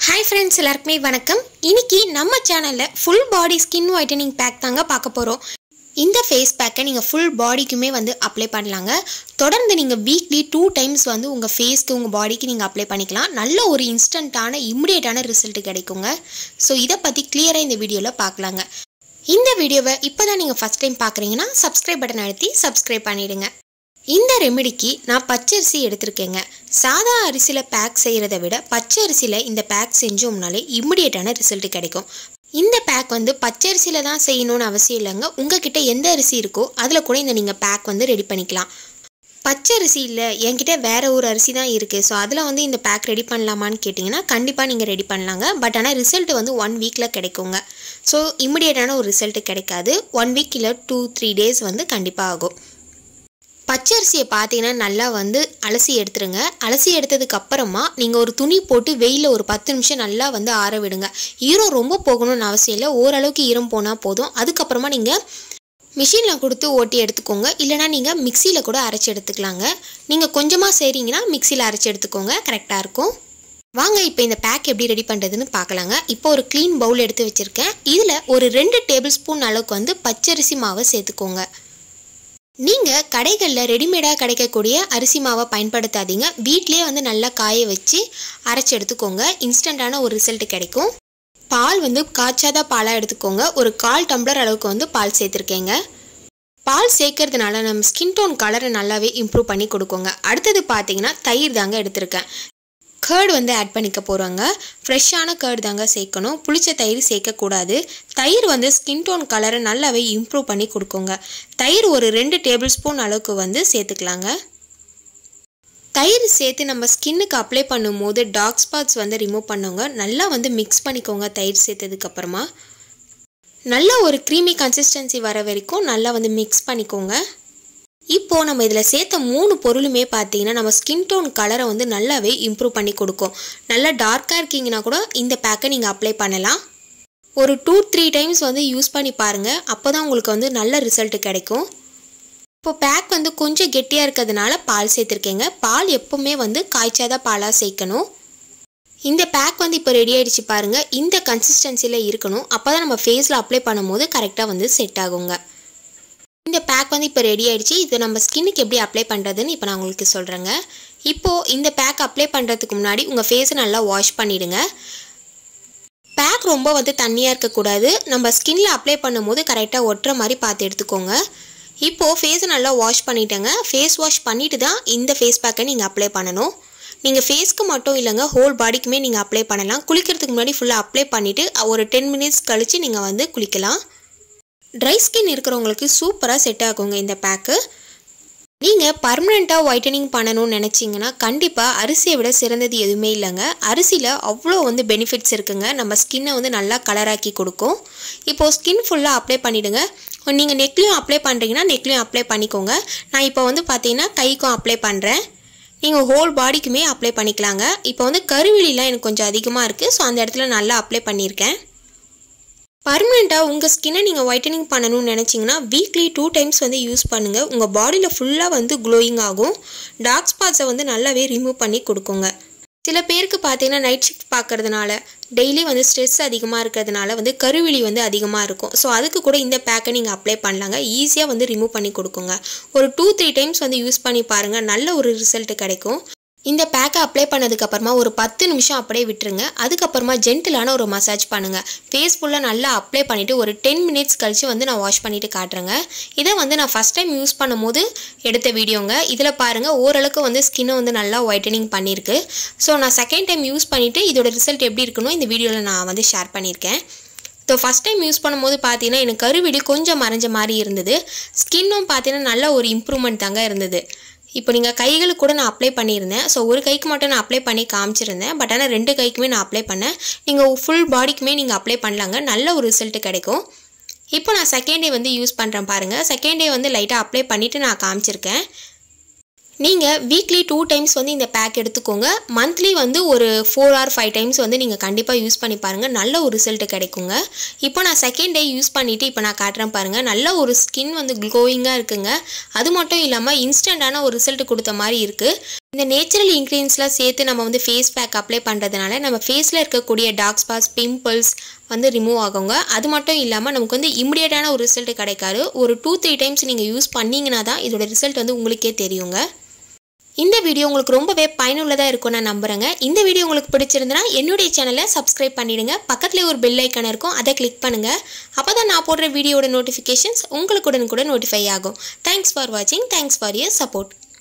Hi friends, எல்லாருக்குமே வணக்கம். இன்னைக்கு நம்ம சேனல்ல full body skin whitening pack தாங்க பார்க்க போறோம். இந்த ஃபேஸ் பேக்கை நீங்க full bodyக்குமே வந்து அப்ளை பண்ணலாங்க. தொடர்ந்து நீங்க வீக்லி 2 times வந்து உங்க ஃபேஸ்க்கு உங்க பாடிக்கு நீங்க அப்ளை பண்ணிக்கலாம். நல்ல ஒரு இன்ஸ்டன்ட்டான இமிடியேட்டான ரிசல்ட் கிடைக்குங்க. சோ இத பத்தி கிளியரா இந்த வீடியோல பார்க்கலாங்க. இந்த வீடியோவை இப்போதான் நீங்க ஃபர்ஸ்ட் டைம் பார்க்கறீங்கன்னா subscribe பட்டன் அழுத்தி subscribe பண்ணிடுங்க. இந்த ரெமெடிக்கு நான் பச்சரிசி எடுத்துர்க்கேங்க. சாதா அரிசில பேக் செய்யறதை விட பச்சரிசில இந்த பேக் செஞ்சோம்னாலே இமிடியேட்டான ரிசல்ட் கிடைக்கும். இந்த பேக் வந்து பச்சரிசில தான் செய்யணும்னு அவசியம் இல்லைங்க. உங்ககிட்ட எந்த அரிசி இருக்கோ அதுல கூட இந்த நீங்க பேக் வந்து ரெடி பண்ணிக்கலாம். பச்சரிசி இல்ல என்கிட்ட வேற ஒரு அரிசி தான் இருக்கு. சோ அதுல வந்து இந்த பேக் ரெடி பண்ணலாமான்னு கேட்டிங்கன்னா கண்டிப்பா நீங்க ரெடி பண்ணலாங்க. பட் ஆனா ரிசல்ட் வந்து 1 வீக்ல கிடைக்குங்க. சோ இமிடியேட்டான ஒரு ரிசல்ட் கிடைக்காது. 1 வீக் இல்ல 2-3 டேஸ் வந்து கண்டிப்பா ஆகும். பச்சரிசியை பார்த்தீங்கன்னா நல்லா வந்து அலசி எடுத்துருங்க. அலசி எடுத்ததுக்கு அப்புறமா நீங்கள் ஒரு துணி போட்டு வெயிலில் ஒரு 10 நிமிஷம் நல்லா வந்து ஆற விடுங்க. ஈரம் ரொம்ப போகணும்னு அவசியம் இல்லை, ஓரளவுக்கு ஈரம் போனால் போதும். அதுக்கப்புறமா நீங்கள் மிஷினில் கொடுத்து ஓட்டி எடுத்துக்கோங்க. இல்லைனா நீங்கள் மிக்சியில் கூட அரைச்சி எடுத்துக்கலாங்க. நீங்கள் கொஞ்சமாக செய்கிறீங்கன்னா மிக்சியில் அரைச்சி எடுத்துக்கோங்க, கரெக்டாக இருக்கும். வாங்க இப்போ இந்த பேக் எப்படி ரெடி பண்ணுறதுன்னு பார்க்கலாங்க. இப்போ ஒரு க்ளீன் பவுல் எடுத்து வச்சுருக்கேன். இதில் ஒரு 2 டேபிள் ஸ்பூன் அளவுக்கு வந்து பச்சரிசி மாவை சேர்த்துக்கோங்க. நீங்கள் கடைகளில் ரெடிமேடாக கிடைக்கக்கூடிய அரிசி மாவை பயன்படுத்தாதீங்க. வீட்டிலேயே வந்து நல்லா காய வச்சு அரைச்சி எடுத்துக்கோங்க. இன்ஸ்டண்ட்டான ஒரு ரிசல்ட் கிடைக்கும். பால் வந்து காய்ச்சாத பாலாக எடுத்துக்கோங்க. ஒரு 1/4 டம்ளர் அளவுக்கு வந்து பால் சேர்த்துருக்கேங்க. பால் சேர்க்கறதுனால நம்ம ஸ்கின் டோன் கலரை நல்லாவே இம்ப்ரூவ் பண்ணி கொடுக்குங்க. அடுத்தது பார்த்தீங்கன்னா தயிர் தாங்க எடுத்திருக்கேன். கர்ட் வந்து ஆட் பண்ணிக்க போகிறாங்க. ஃப்ரெஷ்ஷான கர்ட் தாங்க சேர்க்கணும். புளிச்ச தயிர் சேர்க்கக்கூடாது. தயிர் வந்து ஸ்கின் டோன் கலரை நல்லாவே இம்ப்ரூவ் பண்ணி கொடுக்குங்க. தயிர் ஒரு 2 டேபிள் ஸ்பூன் அளவுக்கு வந்து சேர்த்துக்கலாங்க. தயிர் சேர்த்து நம்ம ஸ்கின்னுக்கு அப்ளை பண்ணும்போது டார்க் ஸ்பாட்ஸ் வந்து ரிமூவ் பண்ணுங்க. நல்லா வந்து மிக்ஸ் பண்ணிக்கோங்க. தயிர் சேர்த்ததுக்கப்புறமா நல்லா ஒரு க்ரீமி கன்சிஸ்டன்சி வர வரைக்கும் நல்லா வந்து மிக்ஸ் பண்ணிக்கோங்க. இப்போது நம்ம இதில் சேர்த்த 3 பொருளுமே பார்த்தீங்கன்னா நம்ம ஸ்கின் டோன் கலரை வந்து நல்லாவே இம்ப்ரூவ் பண்ணி கொடுக்கும். நல்லா டார்க்காக இருக்கீங்கன்னா கூட இந்த பேக்கை நீங்கள் அப்ளை பண்ணலாம். ஒரு 2-3 டைம்ஸ் வந்து யூஸ் பண்ணி பாருங்கள். அப்போ தான் உங்களுக்கு வந்து நல்ல ரிசல்ட் கிடைக்கும். இப்போ பேக் வந்து கொஞ்சம் கெட்டியாக இருக்கிறதுனால பால் சேர்த்துருக்கேங்க. பால் எப்போவுமே வந்து காய்ச்சாத பாலாக சேர்க்கணும். இந்த பேக் வந்து இப்போ ரெடி ஆகிடுச்சு பாருங்கள். இந்த கன்சிஸ்டன்சியில் இருக்கணும். அப்போ தான் நம்ம ஃபேஸில் அப்ளை பண்ணும்போது கரெக்டாக வந்து செட் ஆகுங்க. இந்த பேக் வந்து இப்போ ரெடி ஆகிடுச்சு. இதை நம்ம ஸ்கின்னுக்கு எப்படி அப்ளை பண்ணுறதுன்னு இப்போ நான் உங்களுக்கு சொல்கிறேங்க. இப்போது இந்த பேக் அப்ளை பண்ணுறதுக்கு முன்னாடி உங்கள் ஃபேஸை நல்லா வாஷ் பண்ணிவிடுங்க. பேக் ரொம்ப வந்து தண்ணியாக இருக்கக்கூடாது. நம்ம ஸ்கின்ல அப்ளை பண்ணும்போது கரெக்டாக ஒட்டுற மாதிரி பார்த்து எடுத்துக்கோங்க. இப்போது ஃபேஸை நல்லா வாஷ் பண்ணிட்டேங்க. ஃபேஸ் வாஷ் பண்ணிவிட்டு தான் இந்த ஃபேஸ் பேக்கை நீங்கள் அப்ளை பண்ணணும். நீங்கள் ஃபேஸ்க்கு மட்டும் இல்லைங்க, ஹோல் பாடிக்குமே நீங்கள் அப்ளை பண்ணலாம். குளிக்கிறதுக்கு முன்னாடி ஃபுல்லாக அப்ளை பண்ணிவிட்டு ஒரு 10 மினிட்ஸ் கழித்து நீங்கள் வந்து குளிக்கலாம். ட்ரை ஸ்கின் இருக்கிறவங்களுக்கு சூப்பராக செட் ஆகுங்க இந்த பேக்கு. நீங்கள் பர்மனெண்ட்டாக ஒயிட்டனிங் பண்ணணும்னு நினச்சிங்கன்னா கண்டிப்பாக அரிசியை விட சிறந்தது எதுவுமே இல்லைங்க. அரிசியில் அவ்வளோ வந்து பெனிஃபிட்ஸ் இருக்குங்க. நம்ம ஸ்கின்னை வந்து நல்லா கலராக்கி கொடுக்கும். இப்போது ஸ்கின் ஃபுல்லாக அப்ளை பண்ணிவிடுங்க. நீங்கள் நெக்லையும் அப்ளை பண்ணுறீங்கன்னா நெக்லையும் அப்ளை பண்ணிக்கோங்க. நான் இப்போ வந்து பார்த்தீங்கன்னா கைக்கும் அப்ளை பண்ணுறேன். நீங்கள் ஹோல் பாடிக்குமே அப்ளை பண்ணிக்கலாங்க. இப்போ வந்து கருவிழிலாம் எனக்கு கொஞ்சம் அதிகமாக இருக்குது. ஸோ அந்த இடத்துல நல்லா அப்ளை பண்ணியிருக்கேன். பர்மனெண்ட்டாக உங்கள் ஸ்கின்னை நீங்கள் ஒயிட்டனிங் பண்ணணும்னு நினச்சிங்கன்னா வீக்லி 2 டைம்ஸ் வந்து யூஸ் பண்ணுங்கள். உங்கள் பாடியில் ஃபுல்லாக வந்து க்ளோயிங் ஆகும். டார்க் ஸ்பாட்ஸை வந்து நல்லாவே ரிமூவ் பண்ணி கொடுக்குங்க. சில பேருக்கு பார்த்தீங்கன்னா நைட் ஷிஃப்ட் பார்க்கறதுனால டெய்லி வந்து ஸ்ட்ரெஸ் அதிகமாக இருக்கிறதுனால வந்து கருவிழி வந்து அதிகமாக இருக்கும். ஸோ அதுக்கு கூட இந்த பேக்கை நீங்கள் அப்ளை பண்ணலாங்க. ஈஸியாக வந்து ரிமூவ் பண்ணி கொடுக்குங்க. ஒரு 2-3 டைம்ஸ் வந்து யூஸ் பண்ணி பாருங்கள். நல்ல ஒரு ரிசல்ட் கிடைக்கும். இந்த பேக்கை அப்ளை பண்ணதுக்கப்புறமா ஒரு 10 நிமிஷம் அப்படியே விட்டுருங்க. அதுக்கப்புறமா ஜென்டிலான ஒரு மசாஜ் பண்ணுங்கள். ஃபேஸ் ஃபுல்லாக நல்லா அப்ளை பண்ணிவிட்டு ஒரு 10 மினிட்ஸ் கழித்து வந்து நான் வாஷ் பண்ணிவிட்டு காட்டுறேங்க. இதை வந்து நான் ஃபஸ்ட் டைம் யூஸ் பண்ணும்போது எடுத்த வீடியோங்க. இதில் பாருங்கள் ஓரளவுக்கு வந்து ஸ்கின்னை வந்து நல்லா ஒயிட்டனிங் பண்ணியிருக்கு. ஸோ நான் செகண்ட் டைம் யூஸ் பண்ணிவிட்டு இதோட ரிசல்ட் எப்படி இருக்குன்னு இந்த வீடியோவில் நான் வந்து ஷேர் பண்ணியிருக்கேன். ஸோ ஃபஸ்ட் டைம் யூஸ் பண்ணும்போது பார்த்தீங்கன்னா எனக்கு கருவிழி கொஞ்சம் மறைஞ்ச மாதிரி இருந்தது. ஸ்கின்னும் பார்த்தீங்கன்னா நல்ல ஒரு இம்ப்ரூவ்மெண்ட் தாங்க இருந்தது. இப்போ நீங்கள் கைகளுக்கு கூட நான் அப்ளை பண்ணியிருந்தேன். ஸோ ஒரு கைக்கு மட்டும் நான் அப்ளை பண்ணி காமிச்சிருந்தேன். பட் ஆனால் 2 கைக்குமே நான் அப்ளை பண்ணேன். நீங்கள் ஃபுல் பாடிக்குமே நீங்கள் அப்ளை பண்ணலாங்க. நல்ல ஒரு ரிசல்ட் கிடைக்கும். இப்போ நான் செகண்ட் டே வந்து யூஸ் பண்ணுறேன் பாருங்கள். செகண்ட் டே வந்து லைட்டாக அப்ளை பண்ணிவிட்டு நான் காமிச்சிருக்கேன். நீங்கள் வீக்லி 2 டைம்ஸ் வந்து இந்த பேக் எடுத்துக்கோங்க. மந்த்லி வந்து ஒரு 4 or 5 டைம்ஸ் வந்து நீங்கள் கண்டிப்பாக யூஸ் பண்ணி பாருங்கள். நல்ல ஒரு ரிசல்ட் கிடைக்குங்க. இப்போ நான் செகண்ட் டே யூஸ் பண்ணிவிட்டு இப்போ நான் காட்டுறேன் பாருங்கள். நல்ல ஒரு ஸ்கின் வந்து க்ளோயிங்காக இருக்குங்க. அது மட்டும் இல்லாமல் இன்ஸ்டண்ட்டான ஒரு ரிசல்ட் கொடுத்த மாதிரி இருக்குது. இந்த நேச்சுரல் இன்க்ரீடியன்ஸ்லாம் சேர்த்து நம்ம வந்து ஃபேஸ் பேக் அப்ளை பண்ணுறதுனால நம்ம ஃபேஸில் இருக்கக்கூடிய டார்க் ஸ்பாட்ஸ் பிம்பிள்ஸ் வந்து ரிமூவ் ஆகுங்க. அது மட்டும் இல்லாமல் நமக்கு வந்து இமிடியேட்டான ஒரு ரிசல்ட் கிடைக்காது. ஒரு 2-3 டைம்ஸ் நீங்கள் யூஸ் பண்ணிங்கன்னா தான் இதோட ரிசல்ட் வந்து உங்களுக்கே தெரியுங்க. இந்த வீடியோ உங்களுக்கு ரொம்பவே பயனுள்ளதாக இருக்கும்னு நான் நம்புகிறேங்க. இந்த வீடியோ உங்களுக்கு பிடிச்சிருந்தனா என்னுடைய சேனலை சப்ஸ்கிரைப் பண்ணிவிடுங்க. பக்கத்தில் ஒரு பெல் ஐக்கான் இருக்கும், அதை கிளிக் பண்ணுங்கள். அப்போ தான் நான் போடுற வீடியோட நோட்டிஃபிகேஷன்ஸ் உங்களுக்கு உடனுக்குடன் நோட்டிஃபை ஆகும். தேங்க்ஸ் ஃபார் வாட்சிங். Thanks for your support.